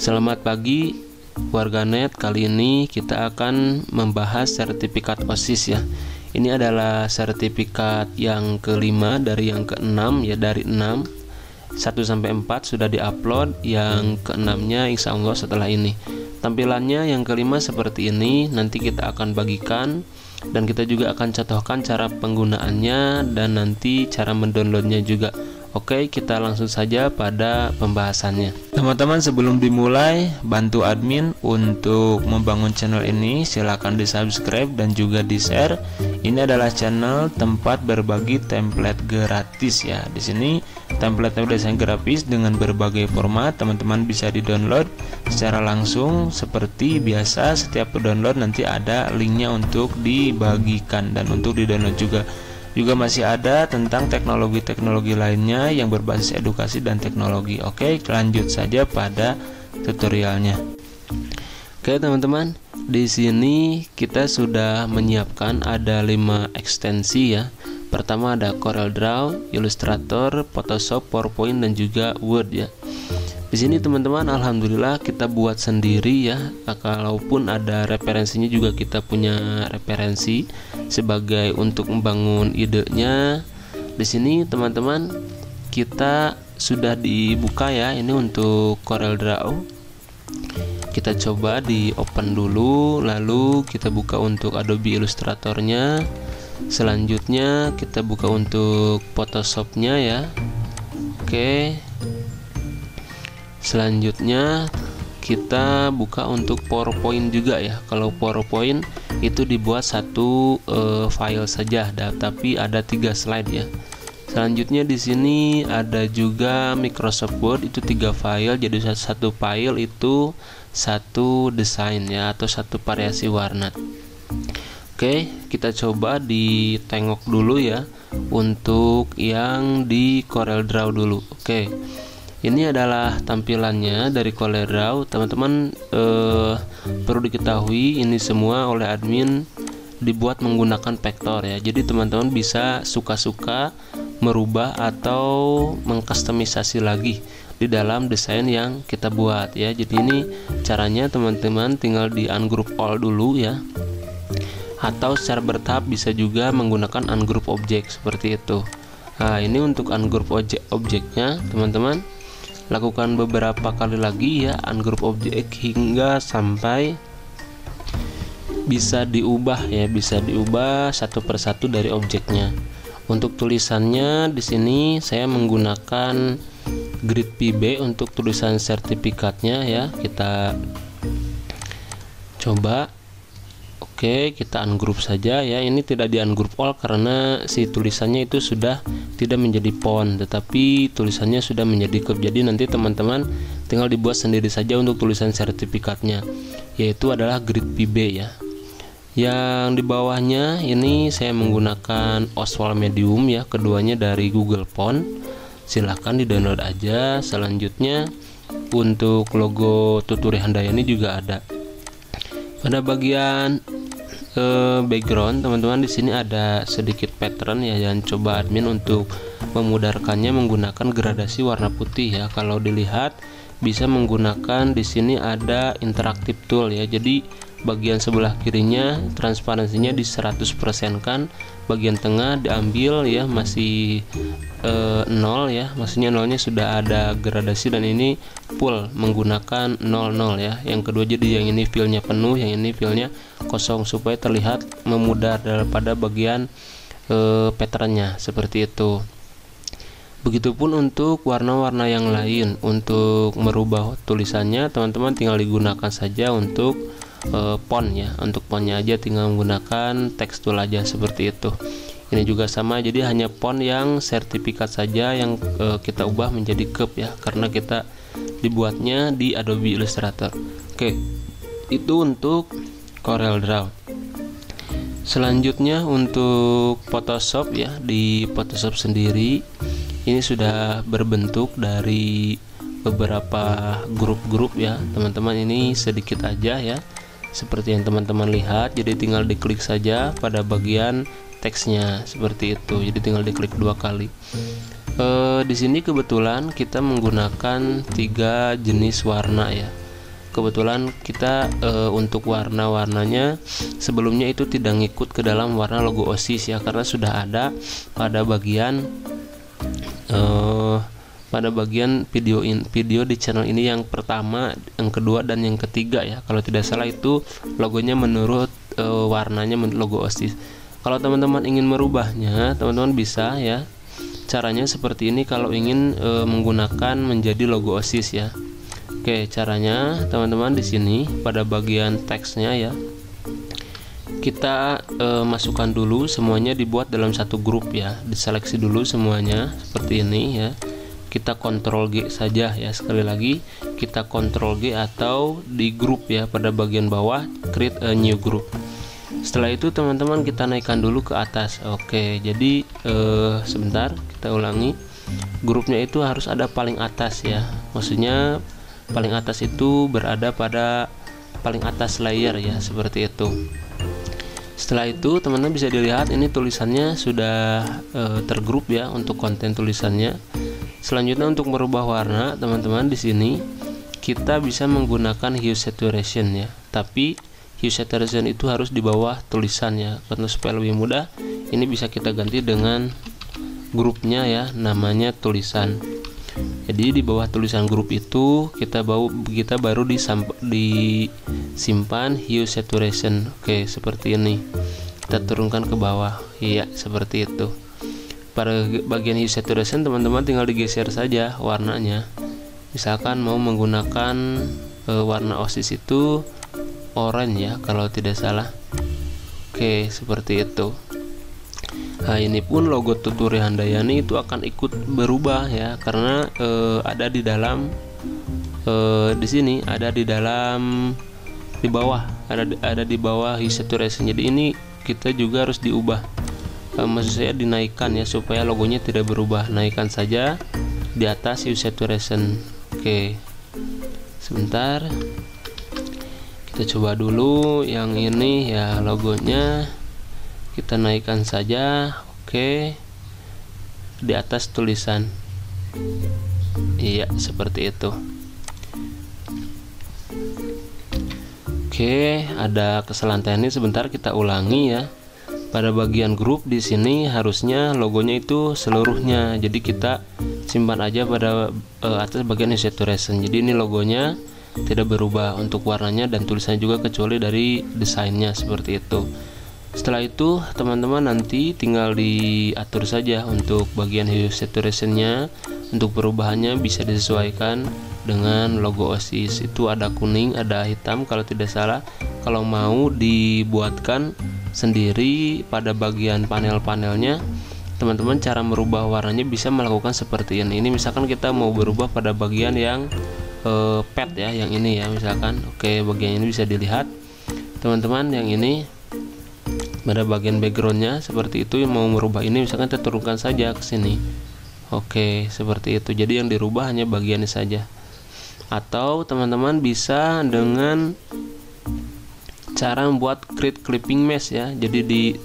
Selamat pagi warganet, kali ini kita akan membahas sertifikat OSIS ya. Ini adalah sertifikat yang kelima dari yang keenam ya, dari 6 1 sampai 4 sudah diupload, yang keenamnya insya Allah setelah ini. Tampilannya yang kelima seperti ini, nanti kita akan bagikan dan kita juga akan contohkan cara penggunaannya dan nanti cara mendownloadnya juga. Oke, kita langsung saja pada pembahasannya. Teman-teman, sebelum dimulai, bantu admin untuk membangun channel ini. Silahkan di subscribe dan juga di share. Ini adalah channel tempat berbagi template gratis ya. Di sini template desain grafis dengan berbagai format. Teman-teman bisa di-download secara langsung seperti biasa. Setiap download nanti ada linknya untuk dibagikan dan untuk di-download juga. Juga masih ada tentang teknologi-teknologi lainnya yang berbasis edukasi dan teknologi. Oke, lanjut saja pada tutorialnya. Oke teman-teman, di sini kita sudah menyiapkan ada 5 ekstensi ya. Pertama ada CorelDRAW, Illustrator, Photoshop, PowerPoint dan juga Word ya. Di sini teman-teman, alhamdulillah kita buat sendiri ya. Kalaupun ada referensinya juga kita punya referensi sebagai untuk membangun idenya. Di sini teman-teman, kita sudah dibuka ya. Ini untuk CorelDRAW. Kita coba di open dulu, lalu kita buka untuk Adobe Illustratornya. Selanjutnya kita buka untuk Photoshopnya ya. Oke. Selanjutnya kita buka untuk PowerPoint juga ya. Kalau PowerPoint itu dibuat satu file saja, tapi ada 3 slide ya. Selanjutnya di sini ada juga Microsoft Word, itu 3 file, jadi satu file itu satu desain ya, atau satu variasi warna. Oke, kita coba ditengok dulu ya untuk yang di CorelDRAW dulu. Oke. Ini adalah tampilannya dari CorelDRAW. Teman-teman perlu diketahui ini semua oleh admin dibuat menggunakan vektor ya. Jadi teman-teman bisa suka-suka merubah atau mengkustomisasi lagi di dalam desain yang kita buat ya. Jadi ini caranya, teman-teman tinggal di ungroup all dulu ya. Atau secara bertahap bisa juga menggunakan ungroup object seperti itu. Nah, ini untuk ungroup objeknya teman-teman. Lakukan beberapa kali lagi ya ungroup object hingga sampai bisa diubah ya, bisa diubah satu persatu dari objeknya. Untuk tulisannya di sini saya menggunakan grid PB untuk tulisan sertifikatnya ya. Kita coba. Oke, kita ungroup saja ya. Ini tidak di ungroup all karena si tulisannya itu sudah tidak menjadi font, tetapi tulisannya sudah menjadi curve. Jadi nanti teman-teman tinggal dibuat sendiri saja untuk tulisan sertifikatnya, yaitu adalah grid PB ya. Yang di bawahnya ini saya menggunakan Oswald Medium ya, keduanya dari Google Font. Silahkan di-download aja. Selanjutnya untuk logo Tuturi Handayani juga ada. Pada bagian background teman-teman, di sini ada sedikit pattern ya, dan coba admin untuk memudarkannya menggunakan gradasi warna putih ya. Kalau dilihat bisa menggunakan di sini ada interactive tool ya. Jadi bagian sebelah kirinya transparansinya di 100% kan, bagian tengah diambil ya masih 0 ya, maksudnya nolnya sudah ada gradasi, dan ini full menggunakan 00 ya. Yang kedua, jadi yang ini fillnya penuh, yang ini fillnya kosong supaya terlihat memudar daripada bagian patternnya seperti itu. Begitupun untuk warna-warna yang lain. Untuk merubah tulisannya teman-teman tinggal digunakan saja untuk font ya. Untuk fontnya aja tinggal menggunakan text tool aja seperti itu. Ini juga sama, jadi hanya font yang sertifikat saja yang kita ubah menjadi curve ya, karena kita dibuatnya di Adobe Illustrator. Oke, itu untuk CorelDRAW. Selanjutnya untuk Photoshop ya, di Photoshop sendiri ini sudah berbentuk dari beberapa grup-grup ya teman-teman. Ini sedikit aja ya, seperti yang teman-teman lihat. Jadi tinggal diklik saja pada bagian teksnya seperti itu. Jadi tinggal diklik 2 kali. Di sini kebetulan kita menggunakan 3 jenis warna ya. kebetulan kita untuk warna-warnanya sebelumnya itu tidak ngikut ke dalam warna logo OSIS ya, karena sudah ada pada bagian video di channel ini yang pertama, yang kedua, dan yang ketiga ya. Kalau tidak salah itu logonya menurut warnanya logo OSIS. Kalau teman-teman ingin merubahnya, teman-teman bisa ya. Caranya seperti ini kalau ingin menggunakan menjadi logo OSIS ya. Oke, caranya teman-teman di sini pada bagian teksnya ya. Kita masukkan dulu semuanya, dibuat dalam satu grup ya. Diseleksi dulu semuanya seperti ini ya. Kita Ctrl G saja ya. Sekali lagi kita Ctrl G atau di grup ya, pada bagian bawah create a new group. Setelah itu teman-teman kita naikkan dulu ke atas. Oke, jadi sebentar kita ulangi. Grupnya itu harus ada paling atas ya. Maksudnya paling atas itu berada pada paling atas layer ya, seperti itu. Setelah itu teman-teman bisa dilihat ini tulisannya sudah tergrup ya untuk konten tulisannya. Selanjutnya untuk merubah warna, teman-teman di sini kita bisa menggunakan hue saturation ya. Tapi hue saturation itu harus di bawah tulisannya, karena supaya lebih mudah ini bisa kita ganti dengan grupnya ya, namanya tulisan. Jadi di bawah tulisan grup itu kita baru disimpan hue saturation. Oke, seperti ini. Kita turunkan ke bawah. Iya, seperti itu. Pada bagian hue saturation teman-teman tinggal digeser saja warnanya. Misalkan mau menggunakan warna OSIS itu orange ya, kalau tidak salah. Oke, seperti itu. Nah, ini pun logo Tuturi Handayani itu akan ikut berubah ya, karena ada di dalam di sini, ada di dalam di bawah, ada di bawah hue saturation. Jadi ini kita juga harus diubah, maksud saya dinaikkan ya, supaya logonya tidak berubah. Naikkan saja di atas hue saturation. Oke, sebentar, kita coba dulu yang ini ya, logonya kita naikkan saja. Oke, di atas tulisan. Iya, seperti itu. Oke, ada kesalahan teknis, sebentar kita ulangi ya. Pada bagian grup di sini harusnya logonya itu seluruhnya, jadi kita simpan aja pada atas bagian hue saturation. Jadi ini logonya tidak berubah untuk warnanya dan tulisannya juga, kecuali dari desainnya seperti itu. Setelah itu teman-teman nanti tinggal diatur saja untuk bagian hue saturationnya. Untuk perubahannya bisa disesuaikan dengan logo OSIS. Itu ada kuning, ada hitam kalau tidak salah. Kalau mau dibuatkan sendiri pada bagian panel-panelnya, teman-teman cara merubah warnanya bisa melakukan seperti ini. Ini misalkan kita mau berubah pada bagian yang pet ya, yang ini ya misalkan. Oke, bagian ini bisa dilihat teman-teman, yang ini pada bagian backgroundnya seperti itu. Yang mau merubah ini misalkan kita turunkan saja ke sini. Oke, seperti itu. Jadi yang dirubah hanya bagiannya saja. Atau teman-teman bisa dengan cara membuat create clipping mesh ya. Jadi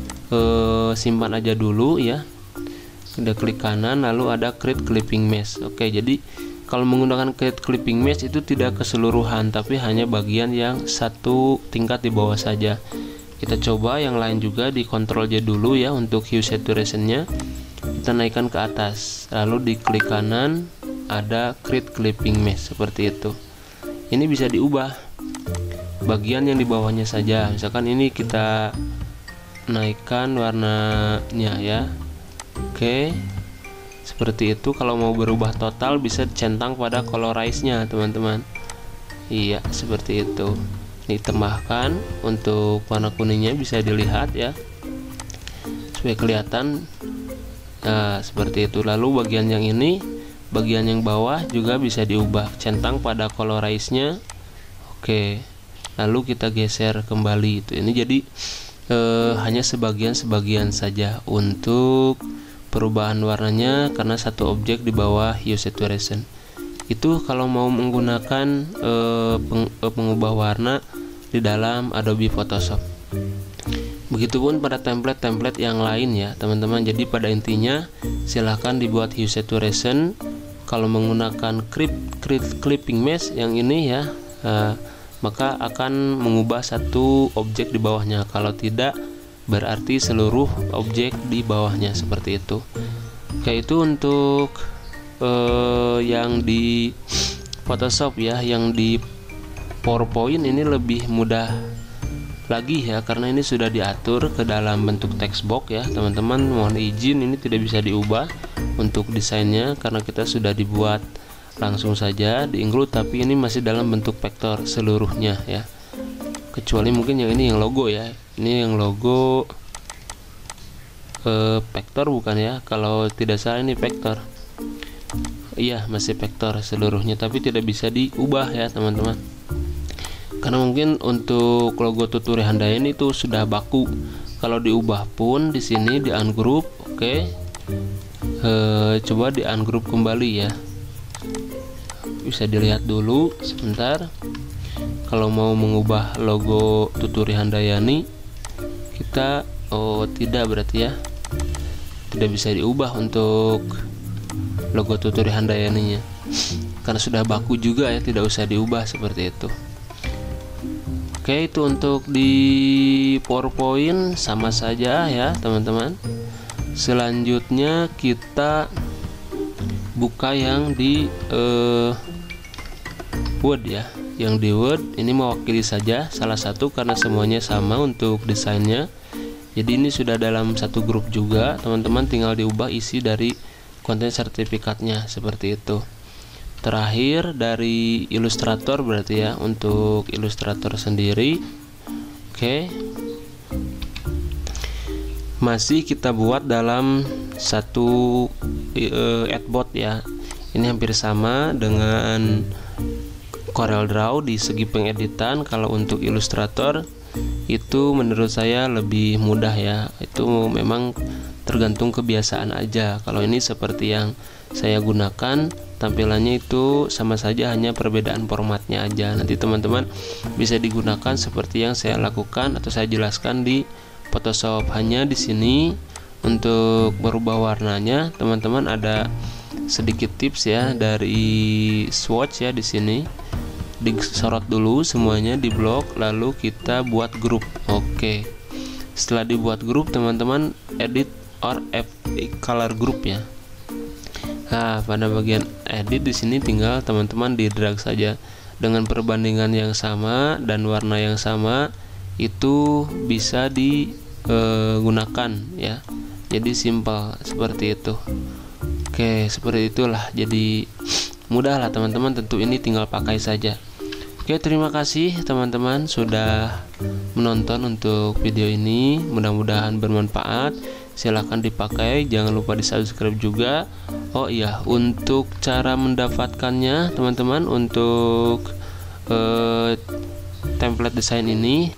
simpan aja dulu ya. Kita klik kanan lalu ada create clipping mesh. Oke, jadi kalau menggunakan create clipping mesh itu tidak keseluruhan, tapi hanya bagian yang satu tingkat di bawah saja. Kita coba yang lain juga, di Ctrl J dulu ya untuk hue saturation-nya. Kita naikkan ke atas, lalu di klik kanan ada create clipping mesh seperti itu. Ini bisa diubah bagian yang di bawahnya saja. Misalkan ini kita naikkan warnanya ya. Oke, seperti itu. Kalau mau berubah total bisa centang pada colorize-nya teman-teman. Iya, seperti itu. Ditambahkan untuk warna kuningnya bisa dilihat ya, supaya kelihatan. Nah, seperti itu. Lalu bagian yang ini, bagian yang bawah juga bisa diubah, centang pada colorize-nya. Oke, lalu kita geser kembali itu. Ini jadi hanya sebagian saja untuk perubahan warnanya, karena satu objek di bawah hue saturation. Itu kalau mau menggunakan pengubah warna di dalam Adobe Photoshop. Begitupun pada template-template yang lain ya teman-teman. Jadi pada intinya silahkan dibuat hue saturation. Kalau menggunakan clipping mesh yang ini ya, maka akan mengubah satu objek di bawahnya. Kalau tidak, berarti seluruh objek di bawahnya, seperti itu. Oke, itu untuk yang di Photoshop ya. Yang di PowerPoint ini lebih mudah lagi ya, karena ini sudah diatur ke dalam bentuk text box ya teman-teman. Mohon izin, ini tidak bisa diubah untuk desainnya karena kita sudah dibuat langsung saja di include, tapi ini masih dalam bentuk vektor seluruhnya ya, kecuali mungkin yang ini yang logo ya. Ini yang logo vektor bukan ya, kalau tidak salah ini vektor. Iya, masih vektor seluruhnya, tapi tidak bisa diubah ya teman-teman, karena mungkin untuk logo Tuturi Handayani itu sudah baku. Kalau diubah pun di sini di ungroup. Oke, coba di ungroup kembali ya, bisa dilihat dulu sebentar. Kalau mau mengubah logo Tuturi Handayani, kita tidak, berarti ya tidak bisa diubah untuk logo Tuturi Handayani nya, karena sudah baku juga ya, tidak usah diubah seperti itu. Oke, itu untuk di PowerPoint sama saja ya teman-teman. Selanjutnya kita buka yang di Word ya. Yang di Word ini mewakili saja salah satu karena semuanya sama untuk desainnya. Jadi ini sudah dalam satu grup juga, teman-teman tinggal diubah isi dari konten sertifikatnya seperti itu. Terakhir dari Illustrator berarti ya, untuk Illustrator sendiri. Oke, masih kita buat dalam satu adbot ya. Ini hampir sama dengan Corel Draw di segi pengeditan. Kalau untuk Illustrator itu menurut saya lebih mudah ya, itu memang tergantung kebiasaan aja. Kalau ini seperti yang saya gunakan, tampilannya itu sama saja, hanya perbedaan formatnya aja. Nanti teman-teman bisa digunakan seperti yang saya lakukan atau saya jelaskan di Photoshop. Hanya di sini untuk berubah warnanya, teman-teman ada sedikit tips ya dari swatch ya. Di sini disorot dulu semuanya di blok, lalu kita buat grup. Oke, setelah dibuat grup, teman-teman edit or color group ya. Nah, pada bagian edit di sini tinggal teman-teman di drag saja dengan perbandingan yang sama dan warna yang sama, itu bisa digunakan ya. Jadi simpel seperti itu. Oke, seperti itulah. Jadi mudah lah teman-teman, tentu ini tinggal pakai saja. Oke, terima kasih teman-teman sudah menonton untuk video ini. Mudah-mudahan bermanfaat. Silahkan dipakai, jangan lupa di subscribe juga. Oh iya, untuk cara mendapatkannya teman-teman, untuk template desain ini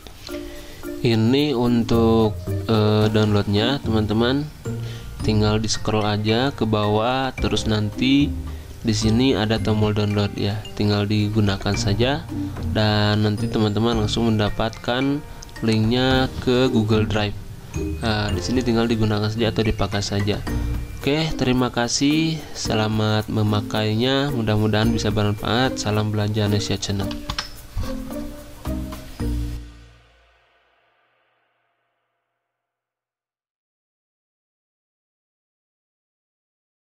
untuk downloadnya teman-teman tinggal di scroll aja ke bawah, terus nanti di sini ada tombol download ya, tinggal digunakan saja dan nanti teman-teman langsung mendapatkan linknya ke Google Drive. Nah, di sini tinggal digunakan saja atau dipakai saja. Oke, terima kasih, selamat memakainya, mudah-mudahan bisa bermanfaat. Salam Belanja Indonesia Channel.